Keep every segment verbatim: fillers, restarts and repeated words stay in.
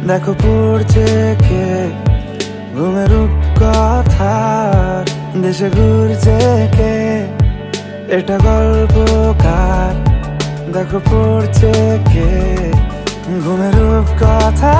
দেখো পড়ছে কে ঘুমের কথা, দেশে ঘুরছে কে এটা গল্পকার, দেখো পড়ছে কে ঘুমের কথা।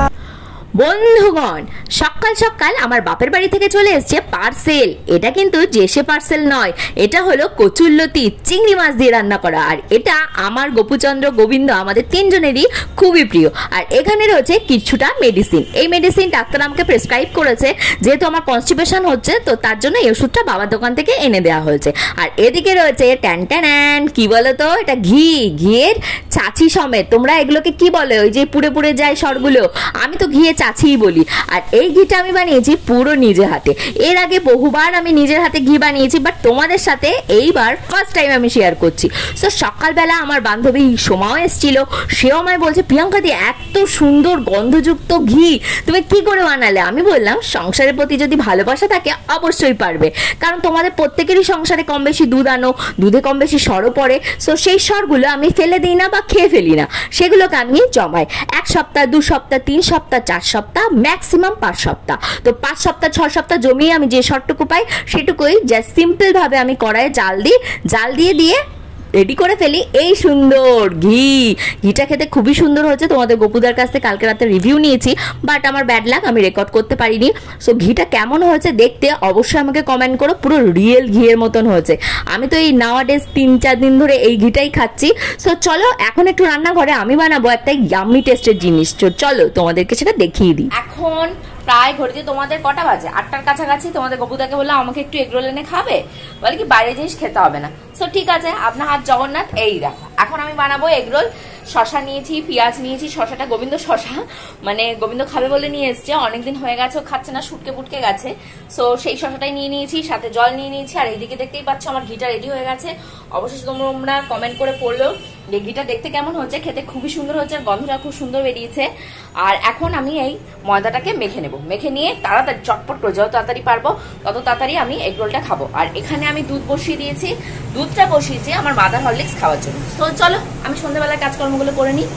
বন্ধুগণ, সকাল সকাল আমার বাপের বাড়ি থেকে চলে এসছে পার্সেল। এটা কিন্তু জেসে পার্সেল নয়, এটা হলো কচুল্লতি চিংড়ি মাছ দিয়ে রান্না করা। আর এটা আমার গোপুচন্দ্র গোবিন্দ আমাদের তিনজনেরই খুবই প্রিয়। আর এখানে রয়েছে কিছুটা মেডিসিন। এই মেডিসিন ডাক্তার আমাকে প্রেসক্রাইব করেছে, যেহেতু আমার কনস্টিপেশন হচ্ছে, তো তার জন্য এই ওষুধটা বাবার দোকান থেকে এনে দেওয়া হয়েছে। আর এদিকে রয়েছে ট্যান ট্যান, কি বলো তো, এটা ঘি, ঘিয়ের চাচি সমেত। তোমরা এগুলোকে কি বলে, ওই যে পুড়ে পুড়ে যায় সরগুলো, আমি তো ঘিয়ে চাচিই বলি। আর এই ঘিটা আমি বানিয়েছি পুরো নিজের হাতে। এর আগে বহুবার আমি নিজের হাতে ঘি বানিয়েছি, বাট তোমাদের সাথে এইবার ফার্স্ট টাইম আমি শেয়ার করছি। সো সকালবেলা আমার বান্ধবী সোমাও এসেছিল, সেও আমায় বলছে, প্রিয়াঙ্কা দি এত সুন্দর গন্ধযুক্ত ঘি তুমি কি করে বানালে? আমি বললাম, সংসারের প্রতি যদি ভালোবাসা থাকে অবশ্যই পারবে, কারণ তোমাদের প্রত্যেকেরই সংসারে কম বেশি দুধ আনো, দুধে কম বেশি সরও পড়ে। সো সেই সরগুলো আমি ফেলে দিই না বা খেয়ে ফেলি না, সেগুলোকে আমি জমাই। এক সপ্তাহ, দু সপ্তাহ, তিন সপ্তাহ, চার সপ্তাহ, ম্যাক্সিমাম পাঁচ সপ্তাহ। তো পাঁচ সপ্তাহ ছ সপ্তাহ জমিয়ে আমি যে সরটুকু পাই সেটুকুই জাস্ট সিম্পল ভাবে আমি কড়াইয়ে জাল দিই, জাল দিয়ে দিয়ে রেডি করে ফেলি এই সুন্দর ঘি। ঘিটা খেতে খুবই সুন্দর হয়েছে। তোমাদের গোপুদার কাছ থেকে কালকে রাতে রিভিউ নিয়েছি, বাট আমার ব্যাড লাক, আমি রেকর্ড করতে পারিনি। সো ঘিটা কেমন হয়েছে দেখতে অবশ্যই আমাকে কমেন্ট করো। পুরো রিয়েল ঘিয়ের মতন হয়েছে। আমি তো এই নাওয়াডেজ তিন চার দিন ধরে এই ঘিটাই খাচ্ছি। সো চলো এখন একটু রান্নাঘরে আমি বানাবো একটা ইয়াম্মি টেস্টের জিনিস। চলো তোমাদেরকে সেটা দেখিয়ে দিই। এখন প্রায় ঘড়িতে তোমাদের কটা বাজে, আটটার কাছাকাছি। তোমাদের গোপুদাকে বললাম আমাকে একটু এগরোল এনে খাবে, বলে কি বাইরে জিনিস খেতে হবে না। সো ঠিক আছে, আপনার হাত জগন্নাথ। এই দেখো এখন আমি বানাবো এগরোল। শশা নিয়েছি, পেঁয়াজ নিয়েছি। শশাটা গোবিন্দ শশা, মানে গোবিন্দ খাবে বলে নিয়ে এসছে, অনেকদিন হয়ে গেছে ও খাচ্ছে না, শুটকে পুটকে গেছে। সো সেই শশাটাই নিয়ে নিয়েছি, সাথে জল নিয়ে নিয়েছি। আর এইদিকে দেখতেই পাচ্ছ আমার ঘিটা রেডি হয়ে গেছে। অবশ্যই তোমরা কমেন্ট করে পড়লো যে ঘিটা দেখতে কেমন হচ্ছে। খেতে খুবই সুন্দর হচ্ছে, আর গন্ধটা খুব সুন্দর বেরিয়েছে। আর এখন আমি এই ময়দাটাকে মেখে নেব। মেখে নিয়ে তাড়াতাড়ি চটপট করে যত তাড়াতাড়ি পারবো তত তাড়াতাড়ি আমি এগ রোলটা খাবো। আর এখানে আমি দুধ বসিয়ে দিয়েছি, দুধটা বসিয়েছি আমার মাদার হরলিক্স খাওয়ার জন্য। তো চলো আমি সন্ধ্যাবেলার কাজকর্মগুলো করে নিই।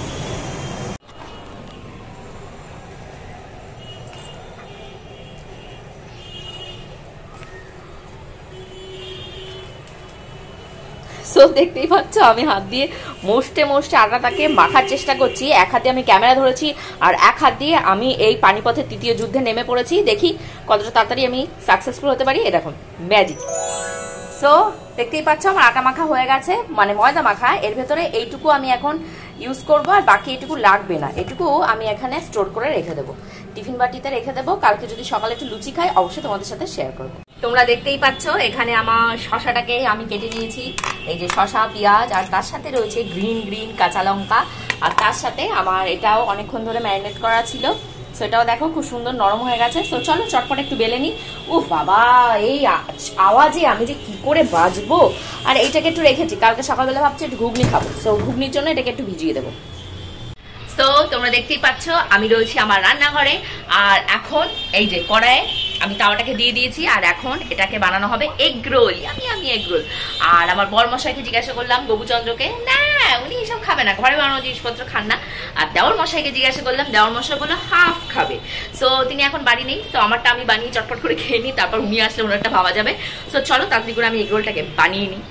সো দেখতেই পাচ্ছ আমি হাত দিয়ে মোস্টে মোস্টে আটাটাকে মাখার চেষ্টা করছি। এক হাতে আমি ক্যামেরা ধরেছি, আর এক হাত দিয়ে আমি এই পানিপথের তৃতীয় যুদ্ধে নেমে পড়েছি। দেখি কতটা তাড়াতাড়ি আমি সাকসেসফুল হতে পারি। এরকম ম্যাজিক। সো দেখতেই পাচ্ছ আমার আটা মাখা হয়ে গেছে, মানে ময়দা মাখা। এর ভেতরে এইটুকু আমি এখন ইউজ করবো, আর বাকি এইটুকু লাগবে না। এটুকু আমি এখানে স্টোর করে রেখে দেবো, টিফিন বাটিতে রেখে দেবো। কালকে যদি সকালে একটু লুচি খাই অবশ্যই তোমাদের সাথে শেয়ার করবো। তোমরা দেখতেই পাচ্ছ এখানে আমার শশাটাকে আমি কেটে নিয়েছি। এই যে শশা, পেঁয়াজ, আর তার সাথে রয়েছে গ্রিন গ্রিন কাঁচা লঙ্কা। আর তার সাথে আমার এটাও অনেকক্ষণ ধরে ম্যারিনেট করা ছিল। সেটাও দেখো খুব সুন্দর নরম হয়ে গেছে। তো চলো চটপট একটু বেলে নি। ও বাবা, এই আওয়াজে আমি যে কি করে বাজবো। আর এইটাকে একটু রেখেছি, কালকে সকালবেলা ভাবছি একটু ঘুগনি খাবো। সো ঘুগনির জন্য এটাকে একটু ভিজিয়ে দেবো। তো তোমরা দেখতেই পাচ্ছ আমি রয়েছি আমার রান্নাঘরে। আর এখন এই যে কড়াইয়ে আমি তাওয়াটাকে দিয়ে দিয়েছি, আর এখন এটাকে বানানো হবে এগ রোল। আমি আমি এগ রোল। আর আমার বর মশাইকে জিজ্ঞাসা করলাম, গোপুচন্দ্রকে, না উনি এসব খাবে না, ঘরে বানানো জিনিসপত্র খান না। আর দেওর মশাইকে জিজ্ঞাসা করলাম, দেওর মশাই বললো হাফ খাবে। সো তিনি এখন বাড়ি নেই। তো আমারটা আমি বানিয়ে চটপট করে খেয়ে নিই, তারপর উনি আসলে ওনারটা ভাবা যাবে। সো চলো তাড়াতাড়ি করে আমি এগ রোলটাকে বানিয়ে নিই।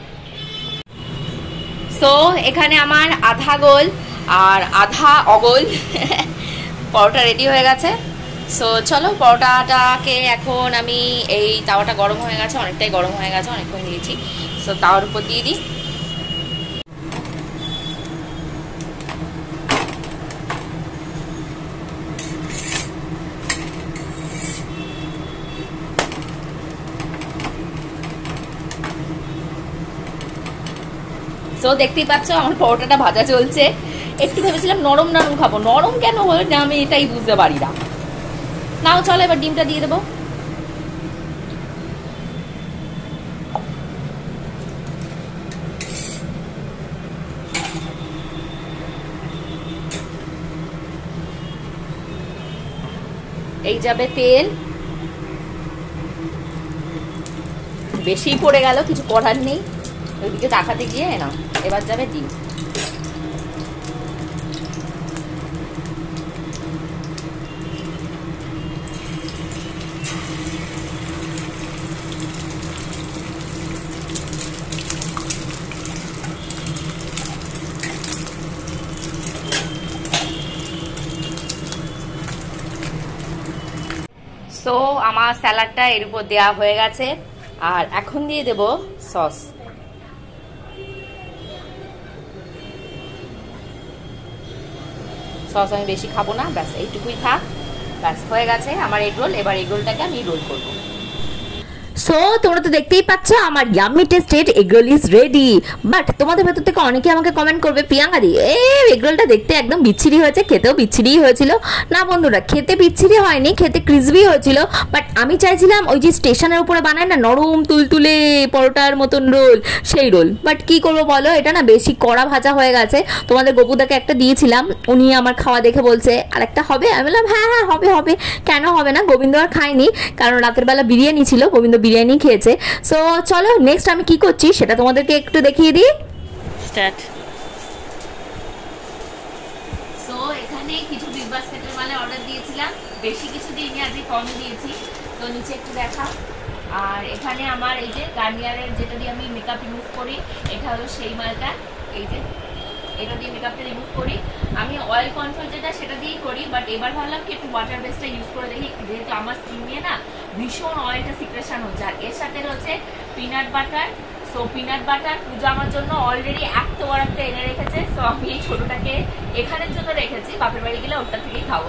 সো এখানে আমার আধা গোল আর আধা অগোল পরোটা রেডি হয়ে গেছে। সো চলো পরোটাটাকে এখন আমি, এই তাওয়াটা গরম হয়ে গেছে, অনেকটাই গরম হয়ে গেছে, অনেকক্ষণ দিয়েছি। সো তাওয়ার উপর দিয়ে দিই। তো দেখতেই পাচ্ছ আমার পরোটাটা ভাজা চলছে। একটু ভেবেছিলাম নরম নরম খাবো, নরম কেন হলো না আমি এটাই বুঝতে পারি না। নাও চলো এবার ডিমটা দিয়ে দেবো। এই যাবে তেল, বেশি পড়ে গেল, কিছু করার নেই। ওইদিকে তাকাতে গিয়ে না, এবার যাবে ডিম। সো আমার স্যালাডটা এর উপর দেওয়া হয়ে গেছে, আর এখন দিয়ে দেব সস। সস আমি বেশি খাবো না, ব্যাস এইটুকুই থাক, ব্যাস হয়ে গেছে আমার এগ রোল। এবার এগ রোলটাকে আমি রোল করবো। সো তোমরা তো দেখতেই পাচ্ছ আমার yummy tasted egg roll is ready. But তোমাদের ভেতর থেকে অনেকে আমাকে কমেন্ট করবে, প্রিয়াঙ্কা দি এই এগ রোলটা দেখতে একদম বিচ্ছিরি হয়েছে, খেতেও বিচ্ছিরিই হয়েছিল। না বন্ধুরা, খেতে বিচ্ছিরি হয়নি, খেতে ক্রিসপি হয়েছিল। বাট আমি চাইছিলাম ওই যে স্টেশনের উপরে বানায় না নরম তুলতুলে পরোটার মতন রোল, সেই রোল। বাট কি করবো বলো, এটা না বেশি কড়া ভাজা হয়ে গেছে। তোমাদের গপুদাকে একটা দিয়েছিলাম, উনি আমার খাওয়া দেখে বলছে আর একটা হবে। আমি বললাম হ্যাঁ হ্যাঁ হবে হবে, কেন হবে না। গোবিন্দ আর খায়নি, কারণ রাতের বেলা বিরিয়ানি ছিল, গোবিন্দ বিরিয়ানি খেয়েছে। সো চলো নেক্সট আমি কি করছি সেটা তোমাদেরকে একটু দেখিয়ে দিই। স্টার্ট। সো এখানে কিছু বিগ বাস্কেটের মালে অর্ডার দিয়েছিলাম, বেশি কিছু দিইনি, আজকে কম দিয়েছি। তো নিচে একটু দেখা। আর এখানে আমার এই যে গার্নিয়ারের যেটা দিয়ে আমি মেকআপ রিমুভ করি, এটা হলো সেই মালটা। এই যে এটা দিয়ে মেকআপটা রিমুভ করি। আমি অয়েল কন্ট্রোল যেটা সেটা দিয়েই করি, বাট এবার ভাবলাম কি একটু ওয়াটার বেসটা ইউজ করে দেখি, যেহেতু আমার স্কিন নিয়ে না ভীষণ অয়েলটা সিক্রেশন হচ্ছে। আর এর সাথে রয়েছে peanut butter. So peanut butter Puja আমার জন্য অলরেডি এত বড় একটা এনে রেখেছে। সো আমি এই ছোটটাকে এখানের জন্য রেখেছি, বাপের বাড়ি গেলে ওটা থেকেই খাবো।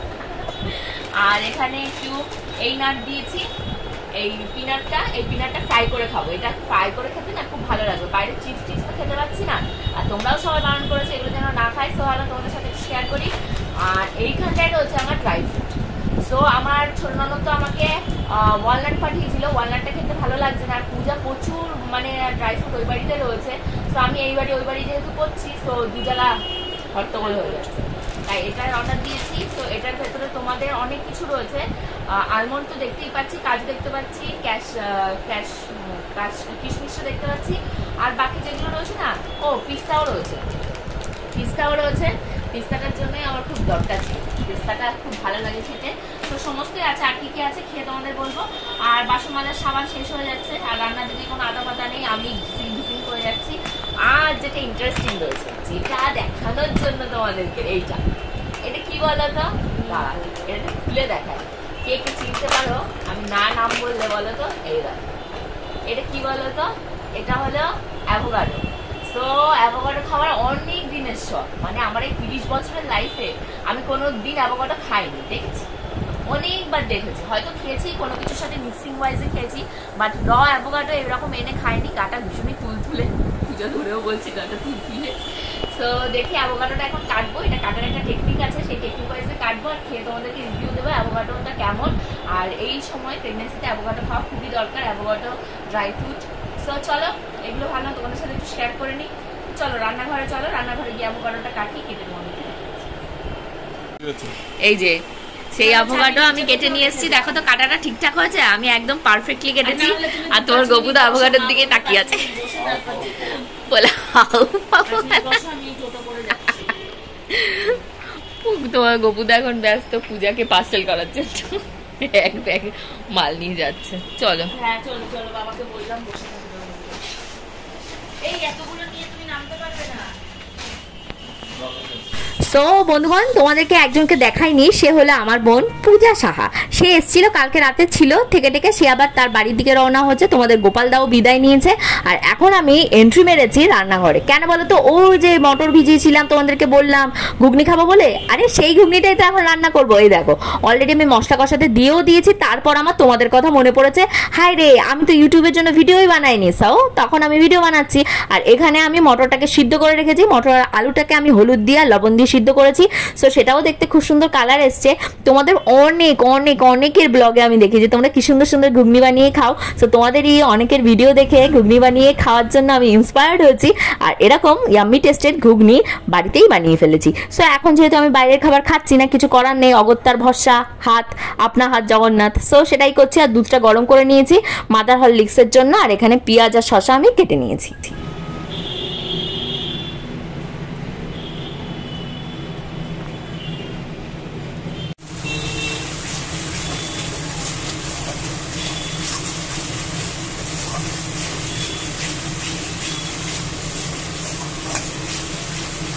আর এখানে একটু এই নাট দিয়েছি, এই পিনাটটা, এই পিনাটটা ফ্রাই করে খাবো। এটা ফ্রাই করে খেতে না খুব ভালো লাগবে, বাইরে চিপস টিপস তো খেতে পাচ্ছি না। আর তোমরাও সবাই বারণ করেছো এগুলো যেন না খাই, সো ভালো তোমাদের সাথে শেয়ার করি। আর এইখানটায় রয়েছে আমার ড্রাই ফ্রুট। সো আমার ছোট ননদ তো আমাকে ওয়ালনাট পাঠিয়েছিল, ওয়ালনাটটা খেতে ভালো লাগছে না। আর পূজা প্রচুর মানে ড্রাই ফ্রুট ওই বাড়িতে রয়েছে। সো আমি এই বাড়ি ওই বাড়ি যেহেতু করছি, সো দু জায়গা হট্টগোল হয়ে যাচ্ছে, তাই এটার অর্ডার দিয়েছি। তো এটার ভেতরে তোমাদের অনেক কিছু রয়েছে। আলমন্ড তো দেখতেই পাচ্ছি, কাজু দেখতে পাচ্ছি, ক্যাশ ক্যাশ ক্যাশ কিশমিশটা দেখতে পাচ্ছি। আর বাকি যেগুলো রয়েছে না, ও পিস্তাও রয়েছে, পিস্তাও রয়েছে। পিস্তাটার জন্যই আমার খুব দরকার ছিল, পিস্তাটা খুব ভালো লাগে খেতে। তো সমস্তই আছে, আর কি কি আছে খেয়ে তোমাদের বলবো। আর বাসন মাজার সাবান শেষ হয়ে যাচ্ছে, আর রান্নার দিকে কোনো আদা পাতা নেই, আমি ঘিসিং ঘিসিং করে যাচ্ছি। আর যেটা ইন্টারেস্টিং রয়েছে, যেটা দেখানোর জন্য তোমাদেরকে, এইটা এটা কি বলো তো, দাঁড়া এটা খুলে দেখায়, কে কে চিনতে পারো, আমি না নাম বললে বলো তো। এই দেখো এটা কি বলো তো, এটা হলো অ্যাভোকাডো। তো অ্যাভোকাডো খাওয়ার অনেক দিনের শখ, মানে আমার এই তিরিশ বছরের লাইফে আমি কোনো দিন অ্যাভোকাডো খাইনি, দেখেছি অনেকবার দেখেছি, হয়তো খেয়েছি কোনো কিছুর সাথে মিক্সিং ওয়াইজে খেয়েছি, বাট র অ্যাভোকাডো এরকম এনে খাইনি। গাটা ভীষণই তুলতুলে, পুজো ধরেও বলছি গাটা তুলতুলে। সো দেখি অ্যাভোকাডোটা এখন কাটবো, এটা কাটার একটা টেকনিক আছে, সেই টেকনিক ওয়াইজে কাটবো আর খেয়ে তোমাদেরকে রিভিউ দেবো অ্যাভোকাডোটা কেমন। আর এই সময় প্রেগনেন্সিতে অ্যাভোকাডো খাওয়া খুবই দরকার, অ্যাভোকাডো, ড্রাই ফ্রুট। সো চলো এগুলো ভালো তোমাদের সাথে একটু শেয়ার করে নিই। চলো রান্নাঘরে চলো, রান্নাঘরে গিয়ে অ্যাভোকাডোটা কাটি, কেটে মনে এই যে সেই অ্যাভোকাডো আমি কেটে নিয়ে এসেছি। দেখো তো কাটাটা ঠিকঠাক হয়েছে, আমি একদম পারফেক্টলি কেটেছি। আর তোমার গপুদা অ্যাভোকাডোর দিকে তাকিয়ে আছে, বলে তোমার গপুদা এখন ব্যস্ত পূজাকে পার্সেল করার জন্য, এক ব্যাগ মাল নিয়ে যাচ্ছে। চলো হ্যাঁ চলো চলো, বাবাকে বললাম বসে থাকবে, এই এতগুলো নিয়ে তুমি নামতে পারবে না। সো বন্ধুগণ, তোমাদেরকে একজনকে দেখাইনি, সে হলো আমার বোন পূজা সাহা। সে এসেছিল কালকে রাতে ছিল, থেকে থেকে সে আবার তার বাড়ির দিকে রওনা হচ্ছে। তোমাদের গোপাল দাও বিদায় নিয়েছে, আর এখন আমি এন্ট্রি মেরেছি রান্নাঘরে। কেন বলো তো, ও যে মটর ভিজিয়েছিলাম তোমাদেরকে বললাম ঘুগনি খাবো বলে, আরে সেই ঘুগনিটাই তো এখন রান্না করবো। এই দেখো অলরেডি আমি মশলা কষাতে দিয়েও দিয়েছি। তারপর আমার তোমাদের কথা মনে পড়েছে, হাই রে আমি তো ইউটিউবের জন্য ভিডিওই বানাইনি, সাও তখন আমি ভিডিও বানাচ্ছি। আর এখানে আমি মটরটাকে সিদ্ধ করে রেখেছি, মটর আর আলুটাকে আমি হলুদ দিয়ে লবণ দিয়ে সিদ্ধ করেছি। সো সেটাও দেখতে খুব সুন্দর কালার এসছে। তোমাদের অনেক অনেক অনেকের ব্লগে আমি দেখেছি তোমরা কি সুন্দর সুন্দর ঘুগনি বানিয়ে খাও। সো তোমাদের এই অনেকের ভিডিও দেখে ঘুগনি বানিয়ে খাওয়ার জন্য আমি ইন্সপায়ার্ড হয়েছি, আর এরকম ইয়াম্মি টেস্টেড ঘুগনি বাড়িতেই বানিয়ে ফেলেছি। সো এখন যেহেতু আমি বাইরের খাবার খাচ্ছি না, কিছু করার নেই, অগত্যার ভরসা, হাত আপনা হাত জগন্নাথ। সো সেটাই করছি। আর দুধটা গরম করে নিয়েছি মাদার হরলিক্সের জন্য, আর এখানে পেঁয়াজ আর শসা আমি কেটে নিয়েছি।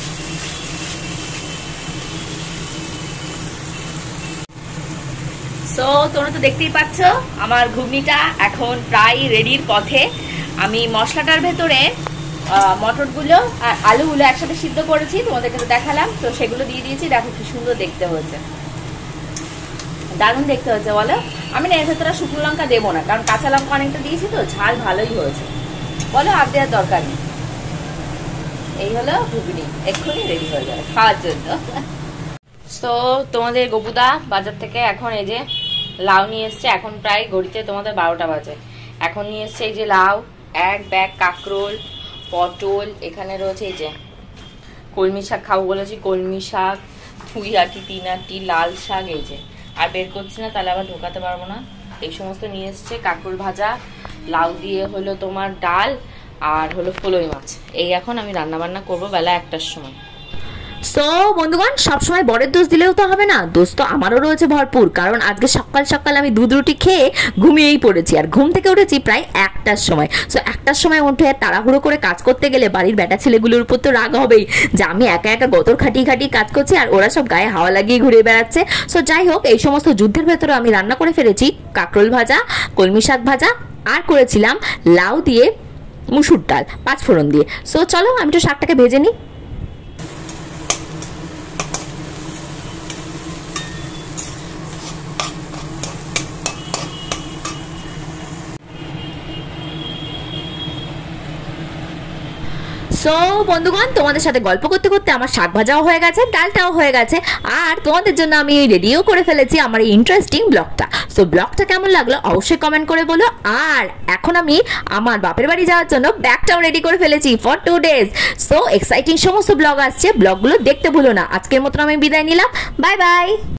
সো তো তোমরা তো দেখতেই পাচ্ছ আমার ঘুগনিটা এখন প্রায় রেডির পথে। আমি মশলাটার ভেতরে মটরগুলো আর আলুগুলো একসাথে সিদ্ধ করেছি, তোমাদেরকে তো দেখালাম, তো সেগুলো দিয়ে দিয়েছি। দেখো কি সুন্দর দেখতে হয়েছে, দারুণ দেখতে হয়েছে বলো। আমি না এর ভেতরে শুকনো লঙ্কা দেবো না, কারণ কাঁচা লঙ্কা অনেকটা দিয়েছি তো, ঝাল ভালোই হয়েছে বলো, আর দেওয়ার দরকার নেই। এই হলো ঘুগনি, এক্ষুনি রেডি হয়ে যাবে খাওয়ার জন্য। তো তোমাদের গপুদা বাজার থেকে এখন এই যে লাউ নিয়ে এসছে, এখন প্রায় ঘড়িতে তোমাদের বারোটা বাজে। এখন নিয়ে এসছে এই যে লাউ, এক ব্যাগ কাঁকরোল, পটল, এখানে রয়েছে এই যে কলমি শাক খাবো বলেছি, কলমি শাক, থুই আটি, তিন আটি, লাল শাক, এই যে আর বের করছি না তাহলে আবার ঢোকাতে পারবো না। এই সমস্ত নিয়ে এসছে, কাঁকরোল ভাজা, লাউ দিয়ে হলো তোমার ডাল, আর হলো ফলই মাছ। এই এখন আমি রান্না বান্না করবো বেলা একটার সময়। সো বন্ধুগণ, সবসময় বরের দোষ দিলেও তো হবে না, দোষ তো আমারও রয়েছে ভরপুর, কারণ আজকে সকাল সকাল আমি দুধ রুটি খেয়ে ঘুমিয়েই পড়েছি, আর ঘুম থেকে উঠেছি প্রায় একটার সময়। সো একটার সময় উঠে তাড়াহুড়ো করে কাজ করতে গেলে বাড়ির বেটা ছেলেগুলোর উপর তো রাগ হবেই যে আমি একা একা গতর খাটিয়ে খাটিয়ে কাজ করছি আর ওরা সব গায়ে হাওয়া লাগিয়ে ঘুরে বেড়াচ্ছে। সো যাই হোক, এই সমস্ত যুদ্ধের ভেতরে আমি রান্না করে ফেলেছি কাঁকরোল ভাজা, কলমি শাক ভাজা, আর করেছিলাম লাউ দিয়ে মুসুর ডাল পাঁচ ফোড়ন দিয়ে। সো চলো আমি তো শাকটাকে ভেজে নিই। সো বন্ধুগণ, তোমাদের সাথে গল্প করতে করতে আমার শাক ভাজাও হয়ে গেছে, ডালটাও হয়ে গেছে, আর তোমাদের জন্য আমি রেডিও করে ফেলেছি আমার এই ইন্টারেস্টিং ব্লগটা। সো ব্লগটা কেমন লাগলো অবশ্যই কমেন্ট করে বলো। আর এখন আমি আমার বাপের বাড়ি যাওয়ার জন্য ব্যাগটাও রেডি করে ফেলেছি for two days. So exciting সমস্ত ব্লগ আসছে, ব্লগগুলো দেখতে ভুলো না। আজকের মতন আমি বিদায় নিলাম, বাই বাই।